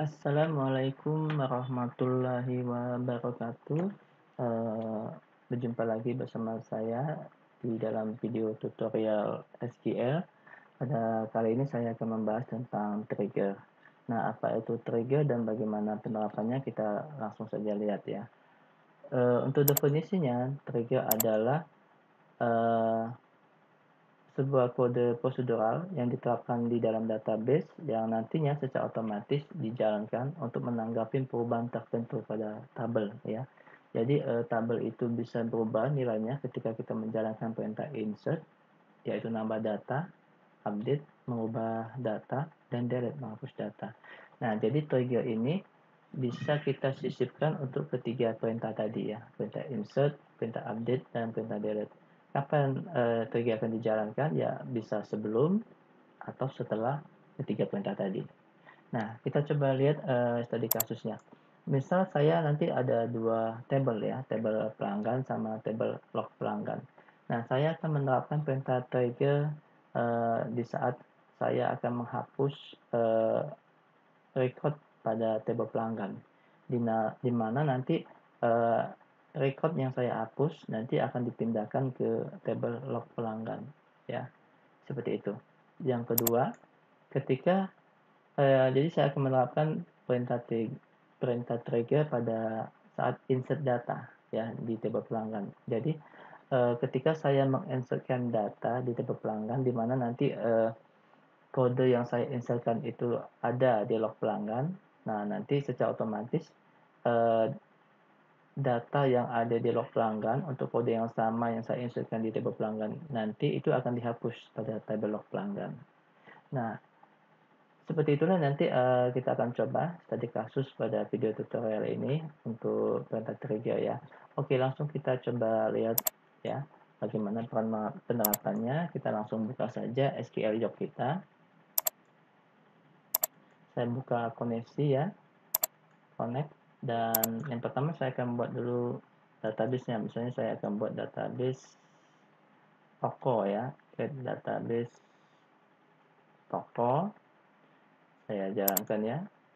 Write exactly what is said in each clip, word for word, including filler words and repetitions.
Assalamualaikum warahmatullahi wabarakatuh. Eh, Berjumpa lagi bersama saya di dalam video tutorial S Q L. Pada kali ini saya akan membahas tentang trigger. Nah, apa itu trigger dan bagaimana penerapannya, kita langsung saja lihat ya. Eh, untuk definisinya, trigger adalah eh, sebuah kode prosedural yang diterapkan di dalam database yang nantinya secara otomatis dijalankan untuk menanggapi perubahan tertentu pada tabel ya. Jadi eh, tabel itu bisa berubah nilainya ketika kita menjalankan perintah insert, yaitu nambah data, update, mengubah data, dan delete, menghapus data. Nah, jadi trigger ini bisa kita sisipkan untuk ketiga perintah tadi ya, perintah insert, perintah update, dan perintah delete. Kapan uh, trigger akan dijalankan? Ya, bisa sebelum atau setelah ketiga perintah tadi. Nah, kita coba lihat uh, studi kasusnya. Misal saya nanti ada dua tabel ya, tabel pelanggan sama tabel log pelanggan. Nah, saya akan menerapkan perintah trigger uh, di saat saya akan menghapus uh, record pada tabel pelanggan, di, di mana nanti uh, record yang saya hapus nanti akan dipindahkan ke tabel log pelanggan ya, seperti itu. Yang kedua, ketika uh, jadi saya akan menerapkan perintah perintah trigger pada saat insert data ya di tabel pelanggan. Jadi uh, ketika saya menginsertkan data di tabel pelanggan, di mana nanti uh, kode yang saya insertkan itu ada di log pelanggan. Nah, nanti secara otomatis eh, data yang ada di log pelanggan untuk kode yang sama yang saya insertkan di tabel pelanggan nanti itu akan dihapus pada tabel log pelanggan. Nah, seperti itulah nanti uh, kita akan coba studi kasus pada video tutorial ini untuk perintah trigger ya. Oke, langsung kita coba lihat ya bagaimana penerapannya. Kita langsung buka saja S Q L job kita. Saya buka koneksi ya, connect, dan yang pertama saya akan buat dulu database-nya. Misalnya saya akan buat database toko ya, create database toko. Saya jalankan ya.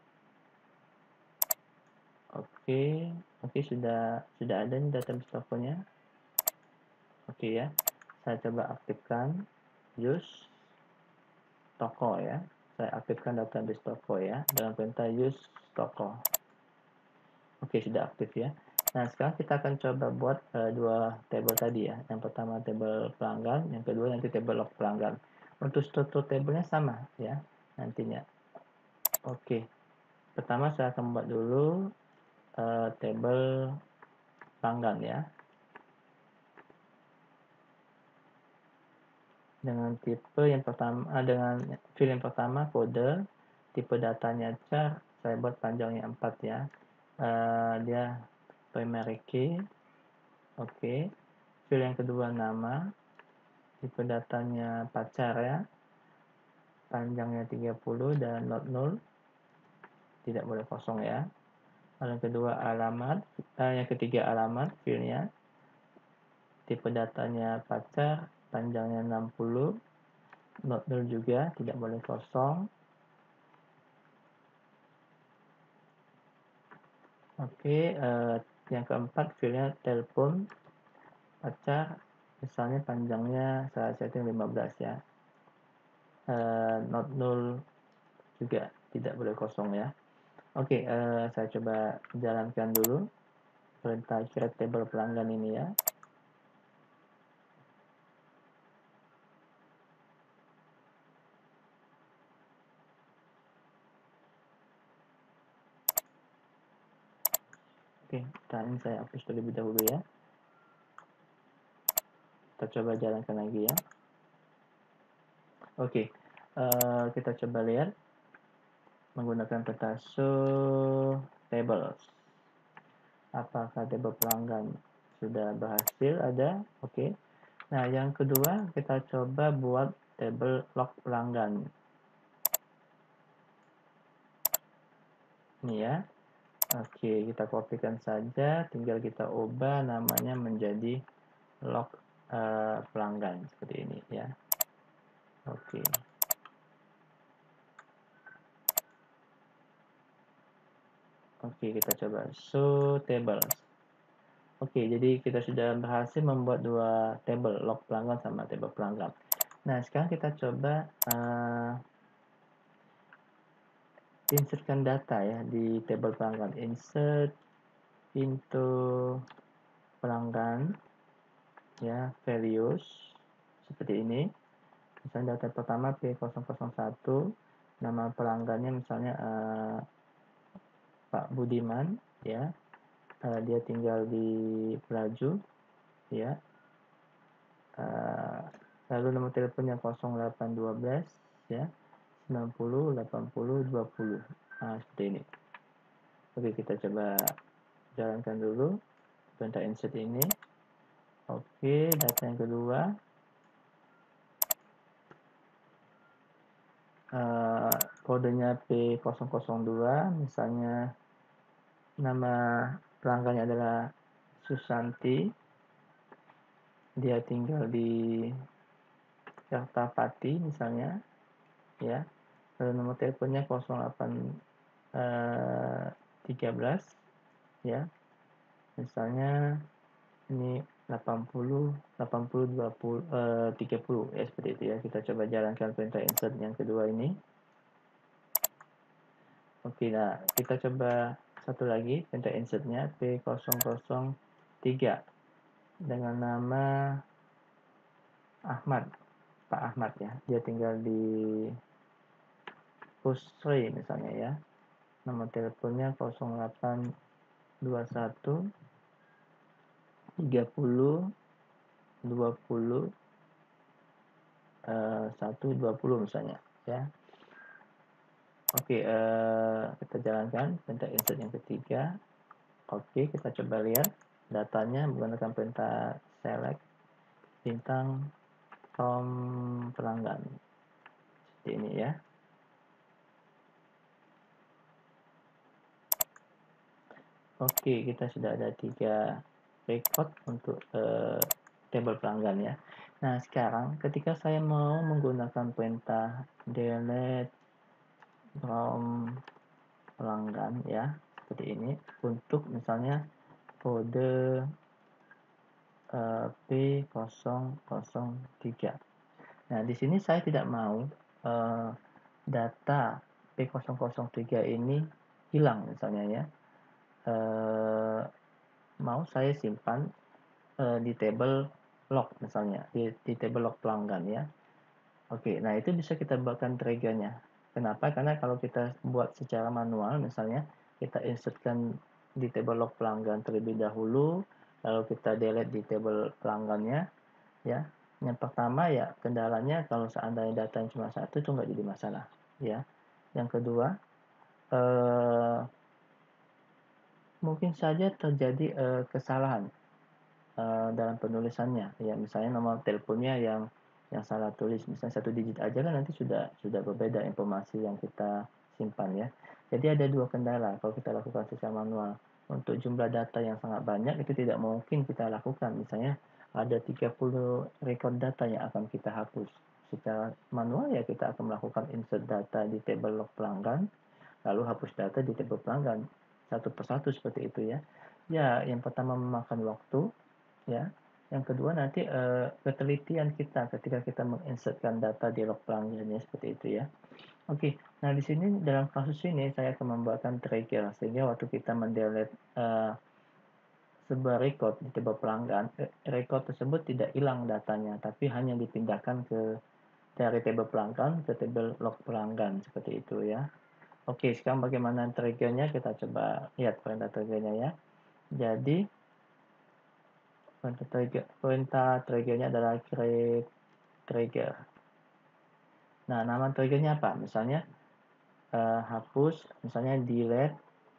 Oke, oke sudah sudah ada nih database tokonya. Oke ya, saya coba aktifkan use toko ya. Saya aktifkan database toko ya dengan perintah use toko. Oke, sudah aktif ya. Nah, sekarang kita akan coba buat uh, dua tabel tadi ya. Yang pertama tabel pelanggan, yang kedua nanti tabel log pelanggan. Untuk struktur tabelnya sama ya nantinya. Oke, pertama saya akan buat dulu uh, tabel pelanggan ya. Dengan tipe yang pertama, dengan field yang pertama kode, tipe datanya char, saya buat panjangnya empat ya. Uh, dia primary key. Oke. Field yang kedua nama, tipe datanya pacar ya, panjangnya tiga puluh dan not null, tidak boleh kosong ya. Lalu yang kedua alamat, eh, yang ketiga alamat fieldnya, tipe datanya pacar, panjangnya enam puluh, not null juga, tidak boleh kosong. Oke, eh, yang keempat fieldnya telepon pacar, misalnya panjangnya saya setting lima belas ya. Uh, not null juga tidak boleh kosong ya. Oke, uh, saya coba jalankan dulu perintah create table pelanggan ini ya. Oke, ini saya hapus terlebih dahulu ya. Kita coba jalankan lagi ya. Oke, uh, kita coba lihat menggunakan peta show tables. Apakah table pelanggan sudah berhasil ada? Oke. Nah, yang kedua kita coba buat table log pelanggan. Ini ya. Oke, kita kopikan saja, tinggal kita ubah namanya menjadi log uh, pelanggan seperti ini ya. Oke. Oke, kita coba show tables. Oke, jadi kita sudah berhasil membuat dua table, log pelanggan sama table pelanggan. Nah, sekarang kita coba uh, insertkan data ya di table pelanggan. Insert into pelanggan ya, values seperti ini. Misalnya data pertama P nol nol satu, nama pelanggannya misalnya uh, Pak Budiman ya, uh, dia tinggal di Pelaju ya, uh, lalu nomor teleponnya nol delapan satu dua ya, sembilan nol delapan nol dua nol. Nah, seperti ini. Oke, kita coba jalankan dulu perintah insert ini. Oke, data yang kedua, uh, kodenya P nol nol dua, misalnya nama pelanggannya adalah Susanti, dia tinggal di Kertapati misalnya ya, lalu nomor teleponnya nol delapan tiga belas ya, misalnya ini delapan puluh delapan puluh dua puluh eh, tiga puluh ya, seperti itu ya. Kita coba jalankan perintah insert yang kedua ini. Oke, nah kita coba satu lagi perintah insertnya P nol nol tiga dengan nama Ahmad, Pak Ahmad ya, dia tinggal di Pusri misalnya ya, nomor teleponnya nol delapan dua satu tiga nol dua nol satu dua nol misalnya ya. Oke, uh, kita jalankan perintah insert yang ketiga. Oke, kita coba lihat datanya menggunakan perintah select bintang from pelanggan seperti ini ya. Oke, kita sudah ada tiga record untuk uh, table pelanggan ya. Nah, sekarang ketika saya mau menggunakan perintah delete from pelanggan ya, seperti ini, untuk misalnya kode uh, P nol nol tiga. Nah, di sini saya tidak mau uh, data P nol nol tiga ini hilang misalnya ya. Uh, mau saya simpan uh, di table log misalnya, di, di table log pelanggan ya. Oke, nah itu bisa kita buatkan triggernya. Kenapa? Karena kalau kita buat secara manual misalnya, kita insertkan di table log pelanggan terlebih dahulu, lalu kita delete di table pelanggannya ya. Yang pertama ya kendalanya kalau seandainya data yang cuma satu itu nggak jadi masalah ya. Yang kedua, eh, mungkin saja terjadi eh, kesalahan eh, dalam penulisannya ya, misalnya nomor teleponnya yang yang salah tulis, misalnya satu digit aja kan nanti sudah sudah berbeda informasi yang kita simpan ya. Jadi ada dua kendala kalau kita lakukan secara manual. Untuk jumlah data yang sangat banyak itu tidak mungkin kita lakukan, misalnya ada tiga puluh record data yang akan kita hapus secara manual ya, kita akan melakukan insert data di table log pelanggan lalu hapus data di table pelanggan satu persatu seperti itu ya. Ya, yang pertama memakan waktu ya. Yang kedua nanti uh, ketelitian kita ketika kita menginsertkan data di log pelanggannya seperti itu ya. Oke, nah di sini dalam kasus ini saya akan membuatkan trigger sehingga waktu kita mendelete uh, sebuah record di table pelanggan, record tersebut tidak hilang datanya, tapi hanya dipindahkan ke dari table pelanggan ke table log pelanggan seperti itu ya. Oke, sekarang bagaimana triggernya, kita coba lihat perintah triggernya ya. Jadi perintah trigger, perintah triggernya adalah create trigger. Nah, nama triggernya apa? Misalnya uh, hapus, misalnya delete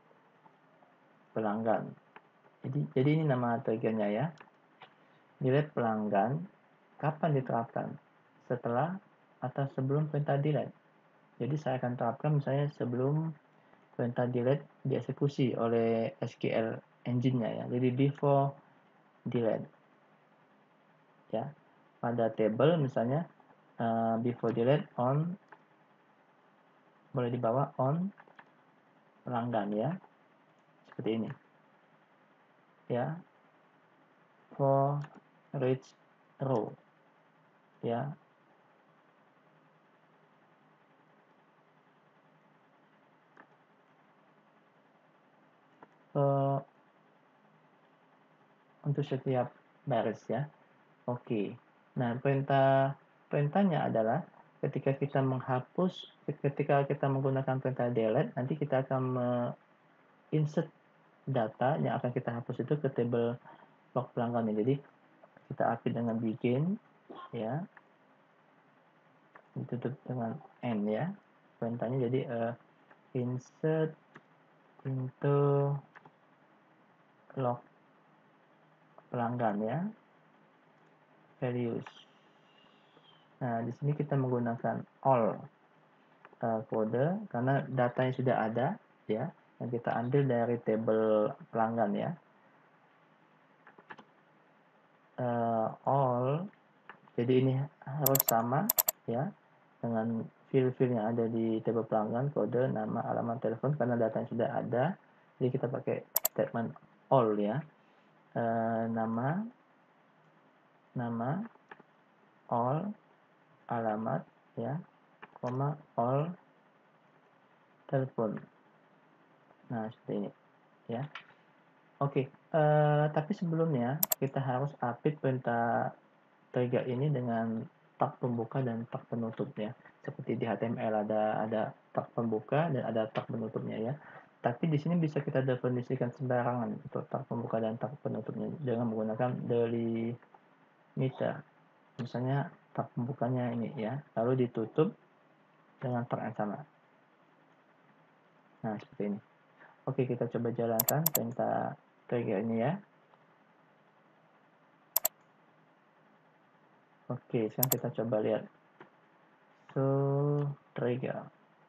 pelanggan. Jadi, jadi ini nama triggernya ya. Delete pelanggan, kapan diterapkan? Setelah atau sebelum perintah delete. Jadi saya akan terapkan misalnya sebelum perintah delete dieksekusi oleh S Q L engine-nya ya. Jadi before delete. Ya. Pada table misalnya uh, before delete on, boleh dibawa on pelanggan ya. seperti ini ya, for each row ya. Uh, untuk setiap baris ya. Oke. Nah, perintah perintahnya adalah ketika kita menghapus, ketika kita menggunakan perintah delete, nanti kita akan insert data yang akan kita hapus itu ke table log pelanggannya. Jadi kita update dengan begin ya, ditutup dengan end ya perintahnya. Jadi uh, insert into log pelanggan ya, values. Nah, di sini kita menggunakan all uh, kode karena datanya sudah ada ya, yang kita ambil dari table pelanggan ya. Uh, all, jadi ini harus sama ya dengan field-field yang ada di table pelanggan, kode, nama, alamat, telepon, karena datanya sudah ada. Jadi kita pakai statement all ya. Uh, nama, nama, all, alamat ya, koma, all, telepon. Nah, seperti ini ya. Oke, uh, tapi sebelumnya kita harus update perintah trigger ini dengan tag pembuka dan tag penutupnya. Seperti di H T M L ada ada tag pembuka dan ada tag penutupnya ya. Tapi di sini bisa kita definisikan sembarangan untuk tag pembuka dan tag penutupnya dengan menggunakan delimiter. Misalnya tag pembukanya ini ya, lalu ditutup dengan tag yang sama. Nah, seperti ini. Oke, kita coba jalankan perintah trigger ini ya. Oke, sekarang kita coba lihat. So, trigger.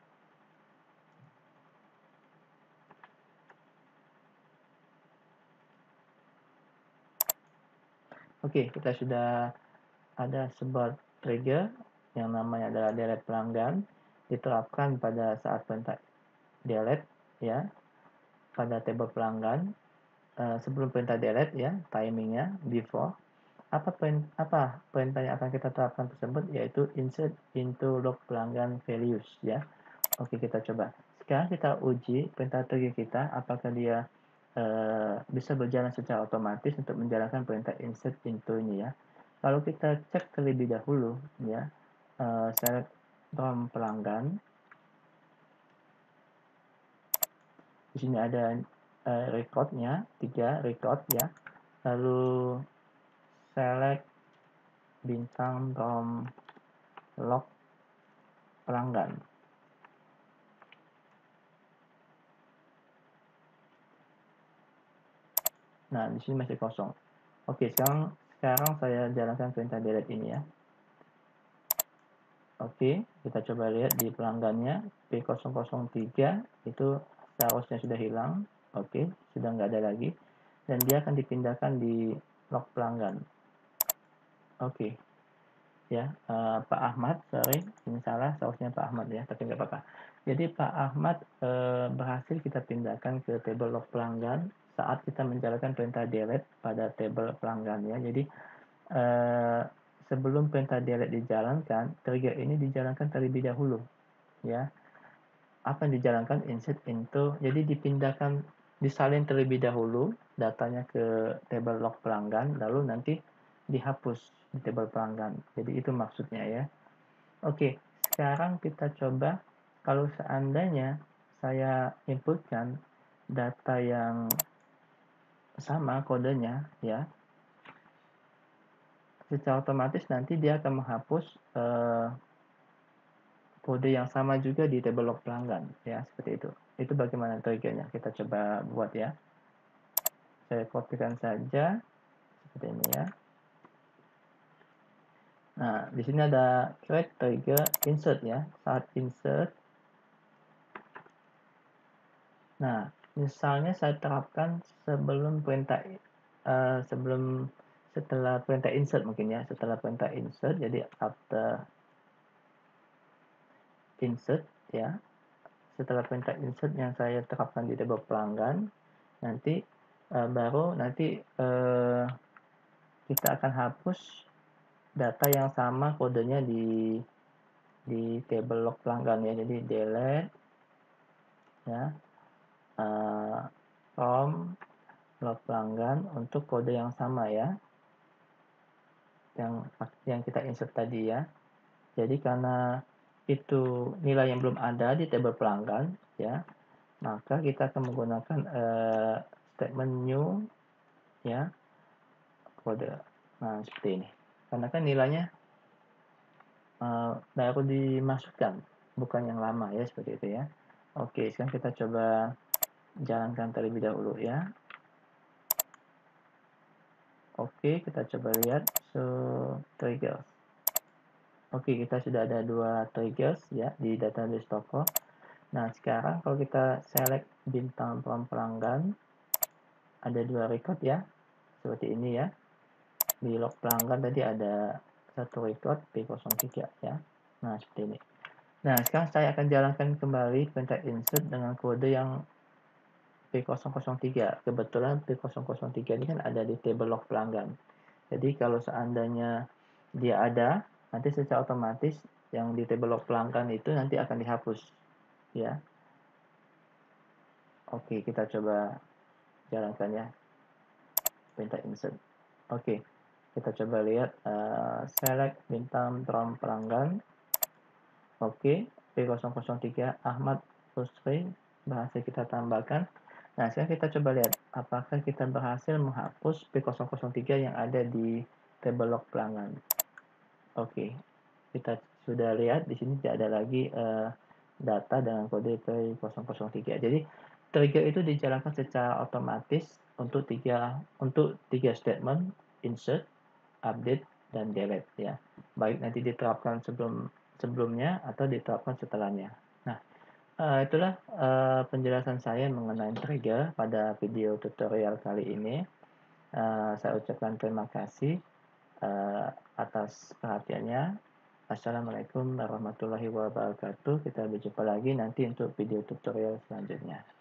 Oke, kita sudah ada sebuah trigger yang namanya adalah delete pelanggan, diterapkan pada saat perintah delete ya, pada table pelanggan. Uh, sebelum perintah delete ya, timingnya before. Apa perintah, apa perintah yang akan kita terapkan tersebut, yaitu insert into log pelanggan values ya. Oke, kita coba. Sekarang kita uji perintah trigger kita apakah dia uh, bisa berjalan secara otomatis untuk menjalankan perintah insert into ini ya. Kalau kita cek terlebih dahulu ya, uh, select from pelanggan. Di sini ada uh, recordnya, tiga record ya. Lalu select bintang from log pelanggan. Nah, di sini masih kosong. Oke, sekarang sekarang saya jalankan perintah delete ini ya. Oke, kita coba lihat di pelanggannya P nol nol tiga itu seharusnya sudah hilang. Oke, sudah nggak ada lagi. Dan dia akan dipindahkan di log pelanggan. Oke, ya uh, Pak Ahmad, sorry, ini salah, seharusnya Pak Ahmad ya, tapi nggak apa-apa. Jadi Pak Ahmad uh, berhasil kita pindahkan ke table log pelanggan saat kita menjalankan perintah delete pada table pelanggan ya. Jadi uh, sebelum perintah delete dijalankan, trigger ini dijalankan terlebih dahulu ya. Apa yang dijalankan insert into, jadi dipindahkan, disalin terlebih dahulu datanya ke table log pelanggan, lalu nanti dihapus di table pelanggan. Jadi itu maksudnya ya. Oke, sekarang kita coba kalau seandainya saya inputkan data yang sama kodenya ya, secara otomatis nanti dia akan menghapus uh, kode yang sama juga di table log pelanggan ya, seperti itu. Itu bagaimana triggernya, kita coba buat ya. Saya kopikan saja seperti ini ya. Nah, di sini ada create trigger insert ya. Saat insert, nah misalnya saya terapkan sebelum perintah uh, sebelum setelah perintah insert mungkin ya, setelah perintah insert, jadi after insert ya, setelah perintah insert yang saya terapkan di table pelanggan, nanti uh, baru nanti uh, kita akan hapus data yang sama kodenya di di table log pelanggan ya. Jadi delete ya uh, from log pelanggan untuk kode yang sama ya, yang yang kita insert tadi ya. Jadi karena itu nilai yang belum ada di table pelanggan ya, maka kita akan menggunakan uh, statement new ya kode. Nah seperti ini, karena kan nilainya uh, baru dimasukkan, bukan yang lama ya, seperti itu ya. Oke, sekarang kita coba jalankan terlebih dahulu ya. Oke, kita coba lihat so triggers. Oke, kita sudah ada dua triggers ya di database toko. Nah, sekarang kalau kita select bintang from pelanggan, ada dua record ya, seperti ini ya. Di log pelanggan tadi ada satu record P nol tiga ya. Nah, seperti ini. Nah, sekarang saya akan jalankan kembali perintah insert dengan kode yang P nol nol tiga. Kebetulan P nol nol tiga ini kan ada di table log pelanggan. Jadi kalau seandainya dia ada, nanti secara otomatis yang di table log pelanggan itu nanti akan dihapus ya. Oke, kita coba jalankan ya perintah insert. Oke, kita coba lihat uh, select bintang from pelanggan. Oke, P nol nol tiga Ahmad Rusri berhasil kita tambahkan. Nah, sekarang kita coba lihat apakah kita berhasil menghapus P nol nol tiga yang ada di table log pelanggan. Oke, kita sudah lihat di sini tidak ada lagi uh, data dengan kode P nol nol tiga. Jadi trigger itu dijalankan secara otomatis untuk tiga untuk tiga statement: insert, update, dan delete ya. Baik nanti diterapkan sebelum sebelumnya atau diterapkan setelahnya. Nah, uh, itulah uh, penjelasan saya mengenai trigger pada video tutorial kali ini. Uh, saya ucapkan terima kasih uh, atas perhatiannya. Assalamualaikum warahmatullahi wabarakatuh. Kita berjumpa lagi nanti untuk video tutorial selanjutnya.